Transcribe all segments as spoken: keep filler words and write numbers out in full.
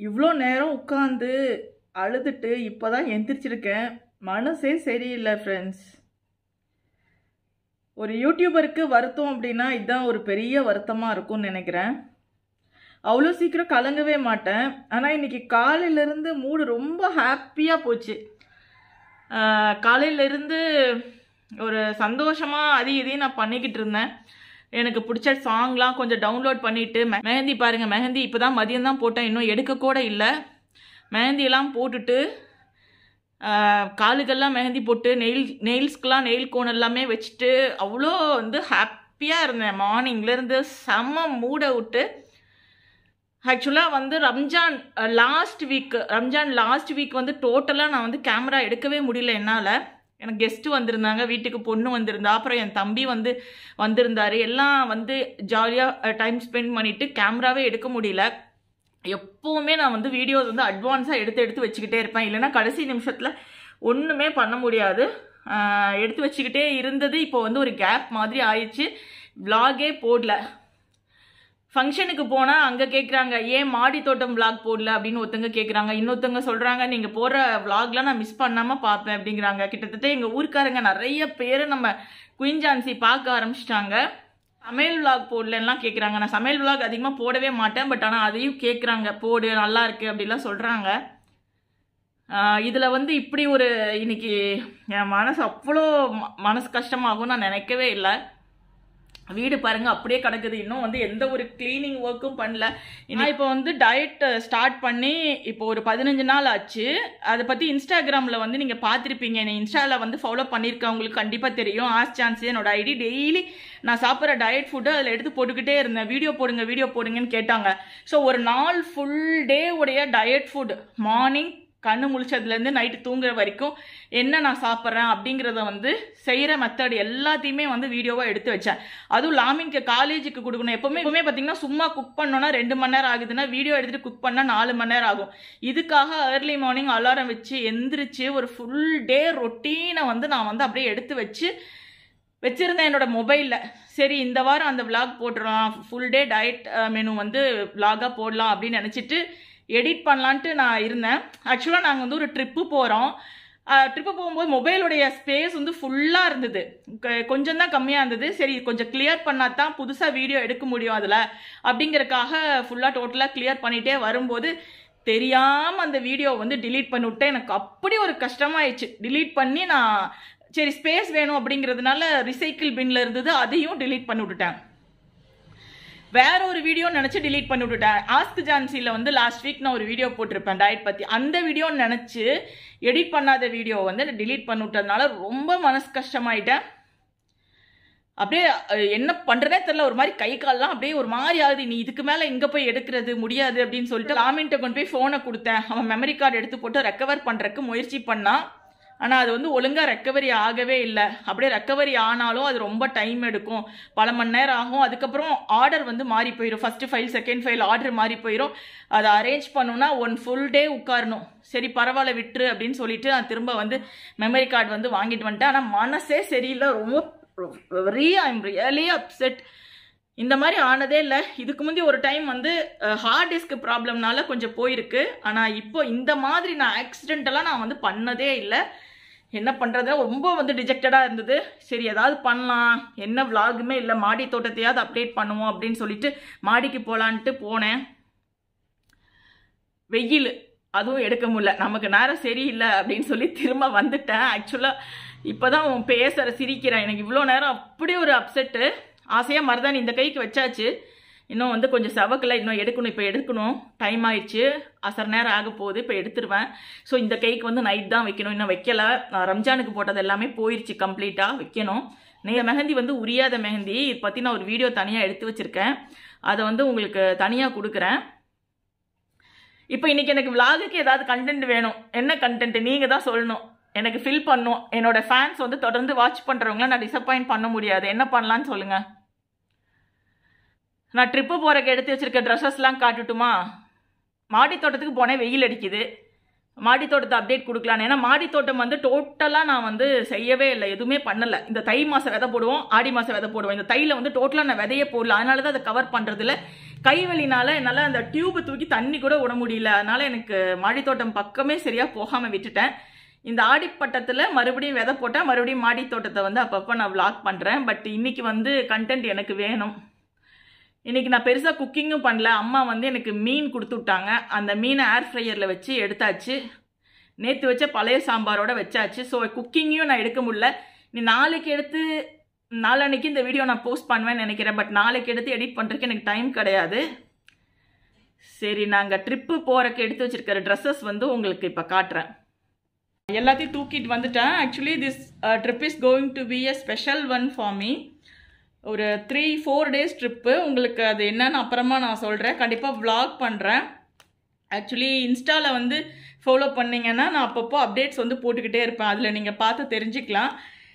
இவ்வளோ நேரம் உட்காந்து அழுதுட்டு இப்போ தான் எந்திரிச்சிருக்கேன். மனசே சரியில்லை ஃப்ரெண்ட்ஸ். ஒரு யூடியூபருக்கு வருத்தம் அப்படின்னா இதுதான் ஒரு பெரிய வருத்தமாக இருக்கும்னு நினைக்கிறேன். அவ்வளோ சீக்கிரம் கலங்கவே மாட்டேன். ஆனால் இன்றைக்கி காலையிலேருந்து மூடு ரொம்ப ஹாப்பியாக போச்சு. காலையிலேருந்து ஒரு சந்தோஷமாக அது இதையும் நான் பண்ணிக்கிட்டு இருந்தேன். எனக்கு பிடிச்ச சாங்லாம் கொஞ்சம் டவுன்லோட் பண்ணிவிட்டு மெஹந்தி பாருங்கள், மெஹந்தி இப்போ தான் மதியம் தான் போட்டேன், இன்னும் எடுக்கக்கூட இல்லை. மெஹந்தியெல்லாம் போட்டுட்டு காலுக்கெல்லாம் மெஹந்தி போட்டு நெயில் நெயில்ஸ்க்கெலாம் நெயில் கோன் எல்லாமே வச்சுட்டு அவ்வளோ வந்து ஹாப்பியாக இருந்தேன். மார்னிங்லேருந்து செம்ம மூடை விட்டு. ஆக்சுவலாக வந்து Ramzan last week Ramzan last week வந்து டோட்டலாக நான் வந்து கேமரா எடுக்கவே முடியல என்னால். எனக்கு கெஸ்ட்டு வந்திருந்தாங்க, வீட்டுக்கு பொண்ணு வந்திருந்தா, அப்புறம் என் தம்பி வந்து வந்திருந்தார். எல்லாம் வந்து ஜாலியாக டைம் ஸ்பெண்ட் பண்ணிவிட்டு கேமராவே எடுக்க முடியல. எப்போவுமே நான் வந்து வீடியோஸ் வந்து அட்வான்ஸாக எடுத்து எடுத்து வச்சுக்கிட்டே இருப்பேன், இல்லைன்னா கடைசி நிமிஷத்தில் ஒன்றுமே பண்ண முடியாது. எடுத்து வச்சுக்கிட்டே இருந்தது இப்போ வந்து ஒரு கேப் மாதிரி ஆயிடுச்சு. விலாகே போடல. ஃபங்க்ஷனுக்கு போனால் அங்கே கேட்குறாங்க ஏன் மாடி தோட்டம் விலாக் போடல அப்படின்னு ஒருத்தங்க கேட்குறாங்க. இன்னொருத்தங்க சொல்கிறாங்க நீங்கள் போடுற விலாக்லாம் நான் மிஸ் பண்ணாமல் பார்ப்பேன் அப்படிங்கிறாங்க. கிட்டத்தட்ட எங்கள் ஊருக்காரங்க நிறைய பேர் நம்ம குயின் ஜான்சி பார்க்க ஆரம்பிச்சிட்டாங்க. சமையல் விலாக் போடலாம் கேட்குறாங்க. நான் சமையல் விலாக் அதிகமாக போடவே மாட்டேன், பட் ஆனால் அதையும் கேட்குறாங்க, போடு நல்லா இருக்குது அப்படிலாம் சொல்கிறாங்க. இதில் வந்து இப்படி ஒரு இன்னைக்கு என் மனசு அவ்வளோ மனசு கஷ்டமாகும் நான் நினைக்கவே இல்லை. வீடு பாருங்க அப்படியே கிடக்குது, இன்னும் வந்து எந்த ஒரு கிளீனிங் ஒர்க்கும் பண்ணல. நான் இப்போ வந்து டயட் ஸ்டார்ட் பண்ணி இப்போ ஒரு பதினஞ்சு நாள் ஆச்சு. அதை பற்றி இன்ஸ்டாகிராமில் வந்து நீங்கள் பார்த்துருப்பீங்க. என்னை இன்ஸ்டாவில் வந்து ஃபாலோ பண்ணியிருக்கவங்களுக்கு கண்டிப்பாக தெரியும். ஆஸ் சான்ஸ் என்னோட ஐடி. டெய்லி நான் சாப்பிட்ற டயட் ஃபுட்டு அதில் எடுத்து போட்டுக்கிட்டே இருந்தேன். வீடியோ போடுங்க வீடியோ போடுங்கன்னு கேட்டாங்க. ஸோ ஒரு நாள் ஃபுல் டே உடைய டயட் ஃபுட், மார்னிங் கண்ணு முழிச்சதுலேருந்து நைட்டு தூங்குற வரைக்கும் என்ன நான் சாப்பிட்றேன் அப்படிங்கிறத வந்து செய்கிற மெத்தட் எல்லாத்தையுமே வந்து வீடியோவாக எடுத்து வச்சேன். அதுவும் லாமின்க்கு காலேஜுக்கு கொடுக்கணும். எப்போவுமே எப்பவுமே பார்த்தீங்கன்னா சும்மா குக் பண்ணோன்னா ரெண்டு மணி நேரம் ஆகுதுன்னா வீடியோ எடுத்துகிட்டு குக் பண்ணால் நாலு மணி நேரம் ஆகும். இதுக்காக ஏர்லி மார்னிங் அலாரம் வச்சு எந்திரிச்சு ஒரு ஃபுல் டே ரொட்டீனை வந்து நான் வந்து அப்படியே எடுத்து வச்சு வச்சுருந்தேன் என்னோட மொபைலில். சரி இந்த வாரம் அந்த விலாக் போட்டுடலாம், ஃபுல் டே டயட் மெனு வந்து விலாகாக போடலாம் அப்படின்னு நினச்சிட்டு எடிட் பண்ணலான்ட்டு நான் இருந்தேன். ஆக்சுவலாக நாங்கள் வந்து ஒரு ட்ரிப்பு போகிறோம். ட்ரிப்பு போகும்போது மொபைலுடைய ஸ்பேஸ் வந்து ஃபுல்லாக இருந்தது, கொஞ்சம் தான் கம்மியாக இருந்தது. சரி கொஞ்சம் கிளியர் பண்ணால் தான் புதுசாக வீடியோ எடுக்க முடியும் அதில் அப்படிங்கிறதுக்காக ஃபுல்லாக டோட்டலாக கிளியர் பண்ணிகிட்டே வரும்போது தெரியாமல் அந்த வீடியோ வந்து டிலீட் பண்ணி விட்டேன். எனக்கு அப்படி ஒரு கஷ்டமாயிடுச்சு. டிலீட் பண்ணி நான் சரி ஸ்பேஸ் வேணும் அப்படிங்கிறதுனால ரிசைக்கிள் பின்ல இருந்தது, அதையும் டிலீட் பண்ணி விட்டுட்டேன். வேற ஒரு வீடியோ நினச்சி டிலீட் பண்ணி விட்டுட்டேன். ஆஸ்க் ஜான்சியில் வந்து லாஸ்ட் வீக் நான் ஒரு வீடியோ போட்டிருப்பேன் டயட் பற்றி. அந்த வீடியோ நினச்சி எடிட் பண்ணாத வீடியோ வந்து டிலீட் பண்ணி விட்டதுனால ரொம்ப மனசு கஷ்டமாயிட்டேன். அப்படியே என்ன பண்ணுறதே தெரியல, ஒரு மாதிரி கை கால்லாம் அப்படியே ஒரு மாதிரி ஆகுது. நீ இதுக்கு மேலே இங்கே போய் எடுக்கிறது முடியாது அப்படின்னு சொல்லிட்டு லாமின்ட்ட கொண்டு போய் ஃபோனை கொடுத்தேன். அவன் மெமரி கார்டு எடுத்து போட்டு ரெக்கவர் பண்ணுறதுக்கு முயற்சி பண்ணான். ஆனால் அது வந்து ஒழுங்காக ரெக்கவரி ஆகவே இல்லை. அப்படியே ரெக்கவரி ஆனாலும் அது ரொம்ப டைம் எடுக்கும், பல மணி நேரம் ஆகும். அதுக்கப்புறம் ஆர்டர் வந்து மாறி போயிடும். First file second file order மாறி போயிடும். அதை அரேஞ்ச் பண்ணணும்னா ஒன் ஃபுல் டே உட்காரணும். சரி பரவாயில்ல விட்டுரு அப்படின்னு சொல்லிட்டு நான் திரும்ப வந்து மெமரி கார்டு வந்து வாங்கிட்டு வந்துட்டேன். ஆனால் மனசே சரியில்லை, ரொம்ப very I am really upset. இந்த மாதிரி ஆனதே இல்லை. இதுக்கு முந்தைய ஒரு டைம் வந்து ஹார்ட் டிஸ்க் ப்ராப்ளம்னால கொஞ்சம் போயிருக்கு. ஆனால் இப்போ இந்த மாதிரி நான் ஆக்சிடென்டெல்லாம் நான் வந்து பண்ணதே இல்லை. என்ன பண்ணுறது, ரொம்ப வந்து டிஜெக்டடாக இருந்தது. சரி ஏதாவது பண்ணலாம், என்ன விலாகுமே இல்லை, மாடி தோட்டத்தையாவது அப்டேட் பண்ணுவோம் அப்படின்னு சொல்லிட்டு மாடிக்கு போகலான்ட்டு போனேன். வெயில் அதுவும் எடுக்க முடியல, நமக்கு நேரம் சரியில்லை அப்படின்னு சொல்லி திரும்ப வந்துட்டேன். ஆக்சுவலாக இப்போ தான் பேசுகிற சிரிக்கிறேன். எனக்கு இவ்வளோ நேரம் அப்படி ஒரு அப்செட்டு. ஆசையாக மருதாணி இந்த கைக்கு வச்சாச்சு, இன்னும் வந்து கொஞ்சம் செவக்கலை, இன்னும் எடுக்கணும். இப்போ எடுக்கணும், டைம் ஆயிடுச்சு, அசர் நேரம் ஆக போகுது, இப்போ எடுத்துருவேன். ஸோ இந்த கைக்கு வந்து நைட் தான் வைக்கணும், இன்னும் வைக்கலை. ரம்ஜானுக்கு போட்டது எல்லாமே போயிடுச்சு, கம்ப்ளீட்டாக வைக்கணும். நீங்கள் மெஹந்தி வந்து உரியாத மெஹந்தி இதை பற்றி நான் ஒரு வீடியோ தனியாக எடுத்து வச்சுருக்கேன், அதை வந்து உங்களுக்கு தனியாக கொடுக்குறேன். இப்போ இன்றைக்கி எனக்கு விலாகுக்கு ஏதாவது கண்டென்ட் வேணும். என்ன கண்டென்ட் நீங்கள் தான் சொல்லணும், எனக்கு ஃபில் பண்ணும். என்னோட ஃபேன்ஸ் வந்து தொடர்ந்து வாட்ச் பண்ணுறவங்கள நான் டிசப்பாயிண்ட் பண்ண முடியாது. என்ன பண்ணலான்னு சொல்லுங்கள். நான் ட்ரிப்பு போகிறக்கு எடுத்து வச்சுருக்க ட்ரெஸ்ஸஸ்லாம் காட்டுட்டுமா? மாடி தோட்டத்துக்கு போனேன், வெயில் அடிக்குது. மாடி தோட்டத்தை அப்டேட் கொடுக்கலான்னு. ஏன்னா மாடி தோட்டம் வந்து டோட்டலாக நான் வந்து செய்யவே இல்லை, எதுவுமே பண்ணலை. இந்த தை மாதம் விதை போடுவோம், ஆடி மாதம் விதை போடுவோம். இந்த தையில் வந்து டோட்டலாக நான் விதையே போடல. அதனால தான் அதை கவர் பண்ணுறதில்ல. கைவலினால என்னால் அந்த டியூப் தூக்கி தண்ணி கூட விட முடியல. அதனால எனக்கு மாடி தோட்டம் பக்கமே சரியாக போகாமல் விட்டுட்டேன். இந்த ஆடிப்பட்டத்தில் மறுபடியும் விதை போட்டால் மறுபடியும் மாடி தோட்டத்தை வந்து அப்பப்போ நான் விளாக் பண்ணுறேன். பட் இன்னைக்கு வந்து கண்டென்ட் எனக்கு வேணும். இன்றைக்கி நான் பெருசாக குக்கிங்கும் பண்ணல. அம்மா வந்து எனக்கு மீன் கொடுத்து விட்டாங்க. அந்த மீனை ஏர் ஃப்ரையரில் வச்சு எடுத்தாச்சு. நேற்று வச்ச பழைய சாம்பாரோட வச்சாச்சு. ஸோ குக்கிங்கையும் நான் எடுக்க முடியல. நீ நாளைக்கு எடுத்து நாளைக்கு இந்த வீடியோ நான் போஸ்ட் பண்ணுவேன்னு நினைக்கிறேன். பட் நாளைக்கு எடுத்து எடிட் பண்ணுறதுக்கு எனக்கு டைம் கிடையாது. சரி, நாங்கள் ட்ரிப்பு போகிறக்கு எடுத்து வச்சுருக்கிற ட்ரெஸ்ஸஸ் வந்து உங்களுக்கு இப்போ காட்டுறேன். எல்லாத்தையும் தூக்கிட்டு வந்துட்டேன். Actually this trip is going to be a special one for me. ஒரு த்ரீ ஃபோர் டேஸ் ட்ரிப்பு. உங்களுக்கு அது என்னன்னு அப்புறமா நான் சொல்கிறேன். கண்டிப்பாக விளாக் பண்ணுறேன். ஆக்சுவலி இன்ஸ்டாவில் வந்து ஃபாலோ பண்ணிங்கன்னா நான் அப்பப்போ அப்டேட்ஸ் வந்து போட்டுக்கிட்டே இருப்பேன். அதில் நீங்கள் பார்த்து தெரிஞ்சுக்கலாம்.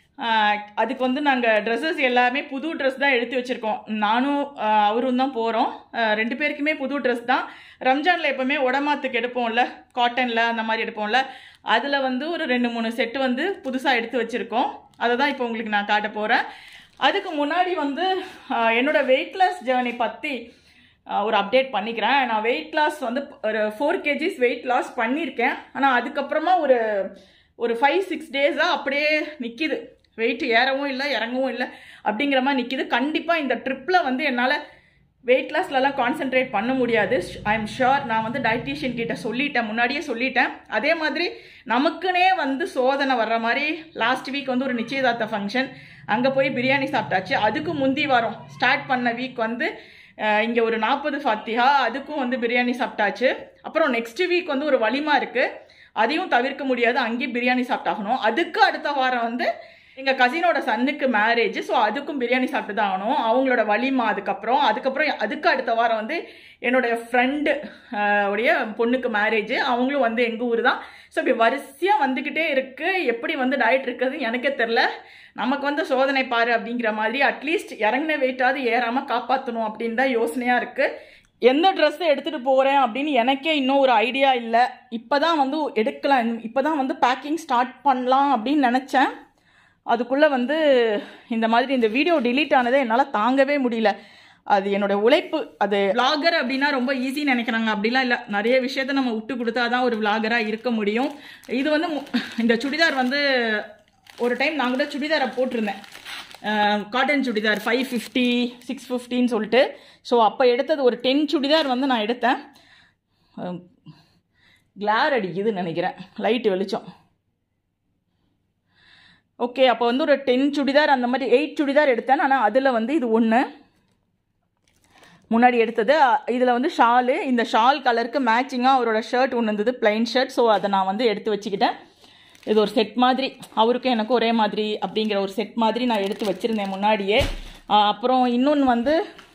அதுக்கு வந்து நாங்கள் ட்ரெஸ்ஸஸ் எல்லாமே புது ட்ரெஸ் தான் எடுத்து வச்சுருக்கோம். நானும் அவரும் தான் போகிறோம். ரெண்டு பேருக்குமே புது ட்ரெஸ் தான். ரம்ஜானில் எப்போவுமே உடமாத்துக்கு எடுப்போம்ல, காட்டனில் அந்த மாதிரி எடுப்போம்ல, அதில் வந்து ஒரு ரெண்டு மூணு செட்டு வந்து புதுசாக எடுத்து வச்சுருக்கோம். அதை தான் இப்போ உங்களுக்கு நான் காட்ட போகிறேன். அதுக்கு முன்னாடி வந்து என்னோட வெயிட் லாஸ் ஜேர்னி பற்றி ஒரு அப்டேட் பண்ணிக்கிறேன். நான் வெயிட் லாஸ் வந்து ஒரு ஃபோர் கேஜிஸ் வெயிட் லாஸ் பண்ணியிருக்கேன். ஆனால் அதுக்கப்புறமா ஒரு ஒரு ஃபைவ் சிக்ஸ் டேஸாக அப்படியே நிற்கிது. வெயிட் ஏறவும் இல்லை இறங்கவும் இல்லை அப்படிங்கிற மாதிரி நிற்கிது. கண்டிப்பாக இந்த ட்ரிப்பில் வந்து என்னால் வெயிட் லாஸ்லலாம் கான்சென்ட்ரேட் பண்ண முடியாது. I am sure. நான் வந்து டயட்டீஷியன் கிட்ட சொல்லிட்டேன், முன்னாடியே சொல்லிட்டேன். அதே மாதிரி நமக்குனே வந்து சோதனை வர்ற மாதிரி லாஸ்ட் வீக் வந்து ஒரு நிச்சயதார்த்த ஃபங்க்ஷன், அங்கே போய் பிரியாணி சாப்பிட்டாச்சு. அதுக்கு முந்தி வாரம் ஸ்டார்ட் பண்ண வீக் வந்து இங்கே ஒரு நாற்பது ஃபாத்தியா, அதுக்கும் வந்து பிரியாணி சாப்பிட்டாச்சு. அப்புறம் நெக்ஸ்ட் வீக் வந்து ஒரு வலிமா இருக்குது, அதையும் தவிர்க்க முடியாது, அங்கேயும் பிரியாணி சாப்பிட்டாகணும். அதுக்கு அடுத்த வாரம் வந்து எங்கள் கசினோட சன்னுக்கு மேரேஜ். ஸோ அதுக்கும் பிரியாணி சாப்பிட்டு தான் ஆகணும். அவங்களோட வலிமா அதுக்கப்புறம் அதுக்கப்புறம் அதுக்கு அடுத்த வாரம் வந்து என்னுடைய ஃப்ரெண்டு உடைய பொண்ணுக்கு மேரேஜ். அவங்களும் வந்து எங்கள் ஊர் தான். ஸோ இப்படி வரிசையாக வந்துக்கிட்டே இருக்குது. எப்படி வந்து டயட் இருக்கிறது எனக்கே தெரில. நமக்கு வந்து சோதனை பாரு அப்படிங்கிற மாதிரி அட்லீஸ்ட் இறங்கின வெயிட்டாவது ஏறாமல் காப்பாற்றணும் அப்படின்னு தான் யோசனையாக இருக்குது. எந்த ட்ரெஸ்ஸை எடுத்துகிட்டு போகிறேன் அப்படின்னு எனக்கே இன்னும் ஒரு ஐடியா இல்லை. இப்போ தான் வந்து எடுக்கலாம், இப்போ தான் வந்து பேக்கிங் ஸ்டார்ட் பண்ணலாம் அப்படின்னு நினச்சேன். அதுக்குள்ளே வந்து இந்த மாதிரி இந்த வீடியோ டிலீட் ஆனதை என்னால் தாங்கவே முடியல. அது என்னோடய உழைப்பு. அது விளாகர் அப்படின்னா ரொம்ப ஈஸின்னு நினைக்கிறாங்க. அப்படிலாம் இல்லை. நிறைய விஷயத்த நம்ம விட்டு கொடுத்தா தான் ஒரு விளாகராக இருக்க முடியும். இது வந்து இந்த சுடிதார் வந்து ஒரு டைம் நான் கூட சுடிதாரை போட்டிருந்தேன், cotton churidar five fifty six ஃபிஃப்டின்னு சொல்லிட்டு. ஸோ அப்போ எடுத்தது ஒரு டென் சுடிதார் வந்து நான் எடுத்தேன். கிளார் அடிக்குதுன்னு நினைக்கிறேன், லைட்டு வெளிச்சம். ஓகே, அப்போ வந்து ஒரு டென் சுடிதார் அந்த மாதிரி எயிட் சுடிதார் எடுத்தேன். ஆனால் அதில் வந்து இது ஒன்று முன்னாடி எடுத்தது. இதில் வந்து ஷாலு, இந்த ஷால் கலருக்கு மேட்சிங்காக அவரோட ஷர்ட் ஒன்று இருந்தது, பிளைன் ஷர்ட். ஸோ அதை நான் வந்து எடுத்து வச்சுக்கிட்டேன். இது ஒரு செட் மாதிரி, அவருக்கும் எனக்கும் ஒரே மாதிரி அப்படிங்கிற ஒரு செட் மாதிரி நான் எடுத்து வச்சுருந்தேன் முன்னாடியே. அப்புறம் இன்னொன்று வந்து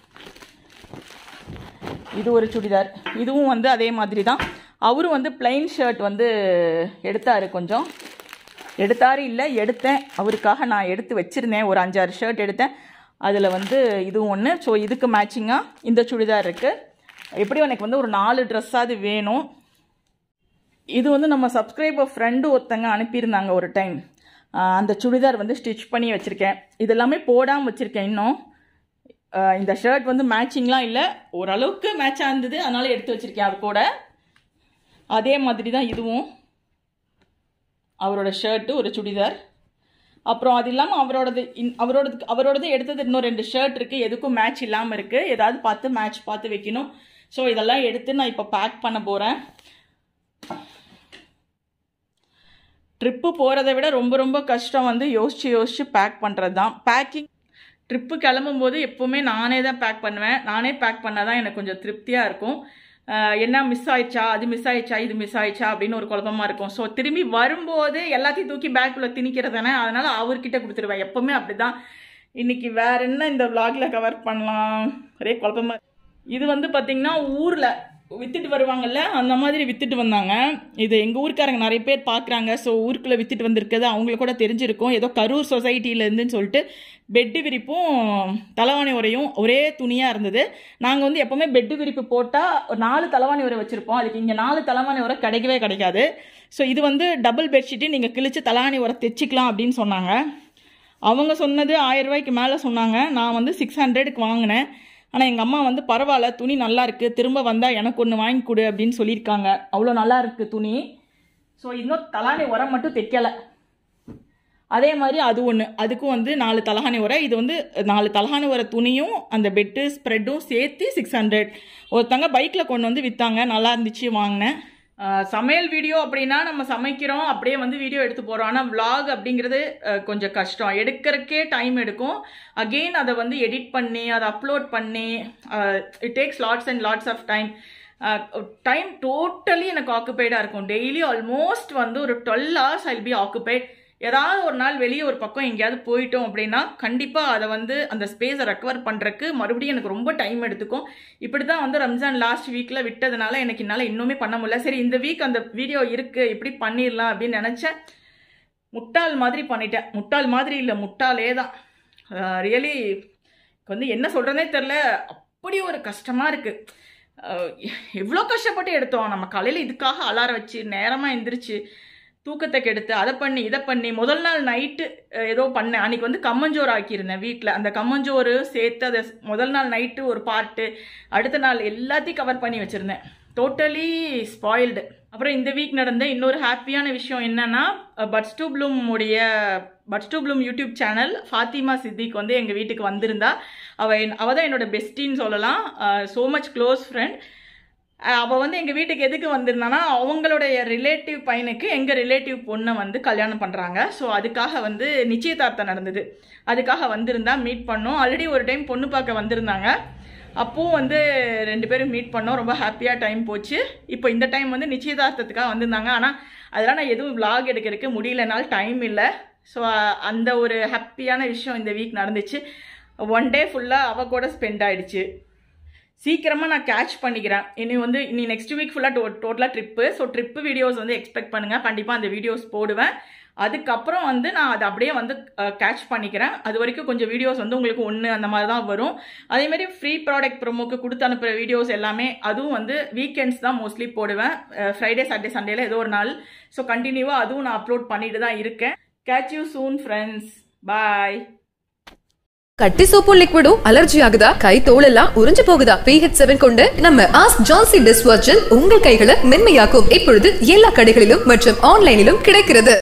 இது ஒரு சுடிதார், இதுவும் வந்து அதே மாதிரி தான். அவரும் வந்து பிளைன் ஷர்ட் வந்து எடுத்தார், கொஞ்சம் எடுத்தார் இல்லை எடுத்தேன், அவருக்காக நான் எடுத்து வச்சுருந்தேன். ஒரு அஞ்சாறு ஷர்ட் எடுத்தேன். அதில் வந்து இதுவும் ஒன்று. ஸோ இதுக்கு மேட்சிங்காக இந்த சுடிதார் இருக்குது. எப்படியும் எனக்கு வந்து ஒரு நாலு ட்ரெஸ்ஸாவது வேணும். இது வந்து நம்ம சப்ஸ்கிரைபர் ஃப்ரெண்டு ஒருத்தங்க அனுப்பியிருந்தாங்க ஒரு டைம். அந்த சுடிதார் வந்து ஸ்டிச் பண்ணி வச்சுருக்கேன். இதெல்லாமே போடாமல் வச்சுருக்கேன் இன்னும். இந்த ஷர்ட் வந்து மேட்சிங்லாம் இல்லை, ஓரளவுக்கு மேட்சாக இருந்தது, அதனால எடுத்து வச்சுருக்கேன். அது கூட அதே மாதிரி தான் இதுவும், அவரோட ஷர்ட்டு ஒரு சுடிதார். அப்புறம் அது இல்லாமல் அவரோடது அவரோடது அவரோடது எடுத்தது இன்னும் ரெண்டு ஷர்ட் இருக்குது, எதுக்கும் மேட்ச் இல்லாமல் இருக்குது. ஏதாவது பார்த்து மேட்ச் பார்த்து வைக்கணும். ஸோ இதெல்லாம் எடுத்து நான் இப்போ பேக் பண்ண போகிறேன். ட்ரிப்பு போகிறத விட ரொம்ப ரொம்ப கஷ்டம் வந்து யோசித்து யோசித்து பேக் பண்ணுறது தான். பேக்கிங் ட்ரிப்பு கிளம்பும்போது எப்போவுமே நானே தான் பேக் பண்ணுவேன். நானே பேக் பண்ணால் தான் எனக்கு கொஞ்சம் திருப்தியாக இருக்கும். என்ன மிஸ் ஆயிடுச்சா, அது மிஸ் ஆயிடுச்சா, இது மிஸ் ஆயிடுச்சா அப்படின்னு ஒரு குழப்பமாக இருக்கும். ஸோ திரும்பி வரும்போது எல்லாத்தையும் தூக்கி பேக்குள்ளே திணிக்கிறதானே, அதனால் அவர்கிட்ட கொடுத்துருவேன். எப்போவுமே அப்படி தான். இன்றைக்கி வேறு என்ன இந்த விளாகில் கவர் பண்ணலாம், ஒரே குழப்பமாக. இது வந்து பார்த்திங்கன்னா ஊரில் வித்துட்டு வருவாங்கல்ல அந்த மாதிரி வித்துட்டு வந்தாங்க. இது எங்கள் ஊருக்காரங்க நிறைய பேர் பார்க்குறாங்க. ஸோ ஊருக்குள்ளே வித்துட்டு வந்திருக்கிறது அவங்களுக்கு கூட தெரிஞ்சிருக்கும். ஏதோ கரூர் சொசைட்டியிலேருந்துன்னு சொல்லிட்டு பெட்டு விரிப்பும் தலைவாணி உரையும் ஒரே துணியாக இருந்தது. நாங்கள் வந்து எப்போவுமே பெட்டு விரிப்பு போட்டால் ஒரு நாலு தலைவாணி உரை வச்சுருப்போம். அதுக்கு இங்கே நாலு தலைவாணி உரை கிடைக்கவே கிடைக்காது. ஸோ இது வந்து டபுள் பெட்ஷீட்டு நீங்கள் கிழிச்சு தலைவாணி உரை தைச்சிக்கலாம் அப்படின்னு சொன்னாங்க. அவங்க சொன்னது ஆயிரம் ரூபாய்க்கு மேலே சொன்னாங்க. நான் வந்து சிக்ஸ் ஹண்ட்ரடுக்கு வாங்கினேன். ஆனால் எங்கள் அம்மா வந்து பரவாயில்ல, துணி நல்லா இருக்குது, திரும்ப வந்தால் எனக்கு ஒன்று வாங்கி கொடு அப்படின்னு சொல்லியிருக்காங்க. அவ்வளோ நல்லா இருக்குது துணி. ஸோ இன்னும் தலானி உரம் மட்டும் தைக்கலை. அதே மாதிரி அது ஒன்று, அதுக்கும் வந்து நாலு தலகாணி உரை. இது வந்து நாலு தலகாணி உரை துணியும் அந்த பெட்டு ஸ்ப்ரெட்டும் சேர்த்து சிக்ஸ் ஹண்ட்ரட். ஒருத்தங்க பைக்கில் கொண்டு வந்து விற்றாங்க, நல்லா இருந்துச்சு, வாங்கினேன். சமையல் வீடியோ அப்படின்னா நம்ம சமைக்கிறோம் அப்படியே வந்து வீடியோ எடுத்து போகிறோம். ஆனால் விளாக் அப்படிங்கிறது கொஞ்சம் கஷ்டம், எடுக்கிறக்கே டைம் எடுக்கும். அகெயின் அதை வந்து எடிட் பண்ணி அதை அப்லோட் பண்ணி it takes lots and lots of time. Time totally எனக்கு ஆக்குபைடாக இருக்கும். டெய்லி ஆல்மோஸ்ட் வந்து ஒரு twelve hours I will be occupied. ஏதாவது ஒரு நாள் வெளியே ஒரு பக்கம் எங்கேயாவது போயிட்டோம் அப்படின்னா கண்டிப்பாக அதை வந்து அந்த ஸ்பேஸை ரெக்கவர் பண்ணுறதுக்கு மறுபடியும் எனக்கு ரொம்ப டைம் எடுத்துக்கும். இப்படி தான் வந்து ரம்ஜான் லாஸ்ட் வீக்கில் விட்டதுனால எனக்கு என்னால் இன்னுமே பண்ண முடியல. சரி, இந்த வீக் அந்த வீடியோ இருக்குது, இப்படி பண்ணிடலாம் அப்படின்னு நினச்சேன். முட்டாள் மாதிரி பண்ணிட்டேன். முட்டாள் மாதிரி இல்லை, முட்டாளே தான். ரியலி வந்து என்ன சொல்கிறதே தெரில, அப்படி ஒரு கஷ்டமாக இருக்குது. எவ்வளோ கஷ்டப்பட்டு எடுத்தோம் நம்ம. காலையில் இதுக்காக அலாரம் வச்சு நேரமாக எந்திரிச்சு தூக்கத்தை கெடுத்து அதை பண்ணி இதை பண்ணி முதல் நாள் நைட்டு ஏதோ பண்ணேன். அன்றைக்கி வந்து கம்மஞ்சோறு ஆக்கியிருந்தேன் வீட்டில். அந்த கம்மஞ்சோறு சேர்த்து அதை முதல் நாள் நைட்டு ஒரு பார்ட்டு, அடுத்த நாள் எல்லாத்தையும் கவர் பண்ணி வச்சுருந்தேன். Totally spoiled. அப்புறம் இந்த வீக் நடந்த இன்னொரு ஹாப்பியான விஷயம் என்னன்னா, பட்ஸ் டூ ப்ளூம் உடைய buds to bloom YouTube channel Fathima Siddique வந்து எங்கள் வீட்டுக்கு வந்திருந்தா. அவள் அவள் தான் என்னோட பெஸ்டின்னு சொல்லலாம். So much close friend. அவள் வந்து எங்கள் வீட்டுக்கு எதுக்கு வந்திருந்தானா, அவங்களுடைய ரிலேட்டிவ் பையனுக்கு எங்கள் ரிலேட்டிவ் பொண்ணை வந்து கல்யாணம் பண்ணுறாங்க. ஸோ அதுக்காக வந்து நிச்சயதார்த்தம் நடந்தது, அதுக்காக வந்திருந்தா. மீட் பண்ணோம். ஆல்ரெடி ஒரு டைம் பொண்ணு பார்க்க வந்திருந்தாங்க, அப்போவும் வந்து ரெண்டு பேரும் மீட் பண்ணோம். ரொம்ப ஹாப்பியாக டைம் போச்சு. இப்போ இந்த டைம் வந்து நிச்சயதார்த்தத்துக்காக வந்திருந்தாங்க. ஆனால் அதெல்லாம் நான் எதுவும் விளாக் எடுக்கிறதுக்கு முடியலனால டைம் இல்லை. ஸோ அந்த ஒரு ஹாப்பியான விஷயம் இந்த வீக் நடந்துச்சு. ஒன் டே ஃபுல்லாக அவள் கூட ஸ்பெண்ட் ஆகிடுச்சு. சீக்கிரமாக நான் கேட்ச் பண்ணிக்கிறேன். இனி வந்து இனி நெக்ஸ்ட் வீக் ஃபுல்லாக டோ டோட்டலாக ட்ரிப்பு. ஸோ ட்ரிப்பு வீடியோஸ் வந்து எக்ஸ்பெக்ட் பண்ணுங்கள். கண்டிப்பாக அந்த வீடியோஸ் போடுவேன். அதுக்கப்புறம் வந்து நான் அதை அப்படியே வந்து கேட்ச் பண்ணிக்கிறேன். அது வரைக்கும் கொஞ்சம் வீடியோஸ் வந்து உங்களுக்கு ஒன்று அந்த மாதிரி தான் வரும். அதேமாதிரி ஃப்ரீ ப்ராடக்ட் ப்ரோமோக்கு கொடுத்து அனுப்புகிற வீடியோஸ் எல்லாமே அதுவும் வந்து வீக்கெண்ட்ஸ் தான் மோஸ்ட்லி போடுவேன். ஃப்ரைடே சாட்டர்டே சண்டேல ஏதோ ஒரு நாள். ஸோ கண்டினியூவாக அதுவும் நான் அப்லோட் பண்ணிட்டு தான் இருக்கேன். Catch you soon friends. Bye. கட்டி சோப்பும் லிக்விடும் அலர்ஜி ஆகுதா? கை தோலெல்லாம் உறிஞ்சு போகுதா? பி ஹெச் செவன் கொண்டு நம்ம ஆஸ்க் ஜான்சி டிஷ் வாஷ் ஜெல் உங்கள் கைகளை மென்மையாக்கும். இப்பொழுது எல்லா கடைகளிலும் மற்றும் ஆன்லைனிலும் கிடைக்கிறது.